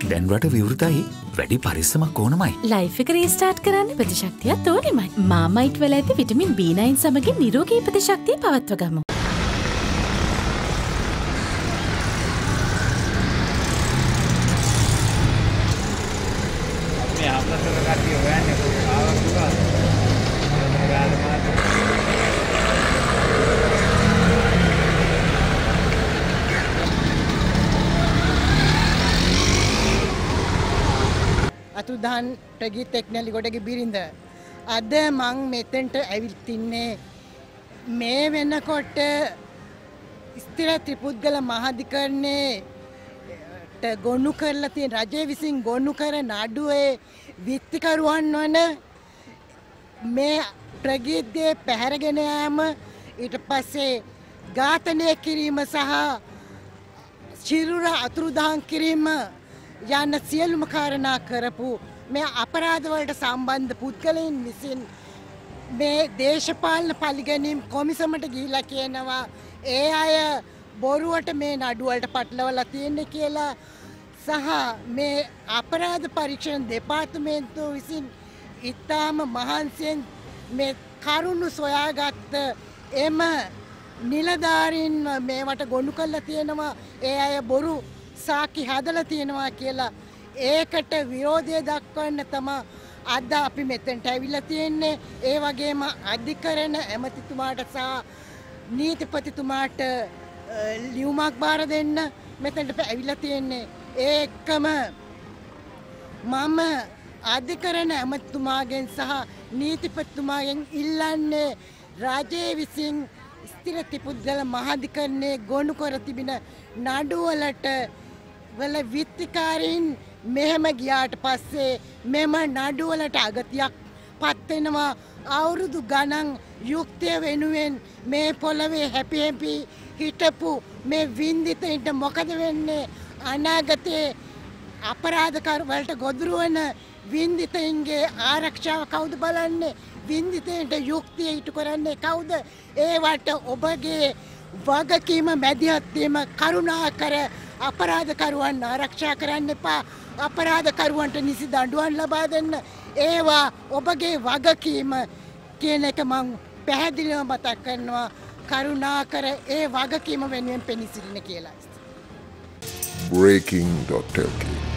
දැන් රට විවෘතයි. වැඩි පරිස්සමක් ඕනමයි. ලයිෆ් එක රීස්ටාර්ට් කරන්න ප්‍රතිශක්තියත් ඕනෙමයි. මාමයිට් වල ඇති විටමින් B9 සමගින් නිරෝගී ප්‍රතිශක්තිය පවත්ව ගමු. මේ අපතර කට්ටිය හොයන්නේ ආවක් දුවා. අතුදාන් ප්‍රගීත් එක්නැලි ගොඩගේ බිරිඳ අද මං මෙතෙන්ට ඇවිත් ඉන්නේ මේ වෙනකොට ස්ථිර ත්‍රිපුද්ගල මහාධිකරණයට ගොනු කරලා තියෙන රජය විසින් ගොනු කරන නඩුවේ විත්තිකරුවන් වන මේ ප්‍රගීත්ගේ පැහැරගෙන යාම ඊට පස්සේ ඝාතනය කිරීම සහ සිරුර අතුරුදහන් කිරීම යන සියලුම කාරණා කරපු මේ අපරාධ වලට සම්බන්ධ පුද්ගලයන් විසින් මේ දේශපාලන පරිගැනීම් කොමිසමට ගිහිලා කියනවා ඒ අය බොරුවට මේ නඩු වලට පටලවලා තියෙන්නේ කියලා සහ මේ අපරාධ පරීක්ෂණ දෙපාර්තමේන්තුව විසින් ඉතාම මහන්සියෙන් මේ කරුණු සොයාගත්ත එම නිලධාරීන් මේවට ගොනු කරලා තියෙනවා ඒ අය බොරු සාකි හදලා තියෙනවා කියලා ඒකට විරෝධය දක්වන්න තමයි අද අපි මෙතෙන්ට ඇවිල්ලා තියෙන්නේ. ඒ වගේම අධිකරණ ඇමතිතුමාට සහ නීතිපතිතුමාට ලියුමක් බාර දෙන්න මෙතෙන්ට ඇවිල්ලා තියෙන්නේ. ඒ එක්කම මම අධිකරණ ඇමතිතුමාගෙන් සහ නීතිපතිතුමාගෙන් ඉල්ලන්නේ රජයේ විසින් ස්ථිර ත්‍රිපුද්ගල මහාධිකරණයේ ගොනු කර තිබෙන නඩුවලට වල විත්තිකාරීන් මෙහෙම ගියාට පස්සේ මෙම නඩුවලට අගතියක් පත් වෙනවා. අවුරුදු ගණන් යුක්තිය වෙනුවෙන් මේ පොළවේ හැපි හැපි හිටපු මේ වින්දිතයින්ට මොකද වෙන්නේ? අනාගතයේ අපරාධකාර වලට ගොදුරු වෙන වින්දිතයින්ගේ ආරක්ෂාව කවුද බලන්නේ? වින්දිතයින්ට යුක්තිය ඉටු කරන්නේ කවුද? ඒවට ඔබගේ වගකීම මැදිහත් වීම කරුණාකර අපරාධකරුවන් ආරක්ෂා කරන්න එපා. අපරාධකරුවන්ට නිසි දඬුවම් ලබා දෙන්න. ඒවා ඔබගේ වගකීම කියන එක මම පැහැදිලිව මතක් කරනවා. කරුණාකර ඒ වගකීම වෙනුවෙන් පෙනී සිටින්න කියලා. breaking.lk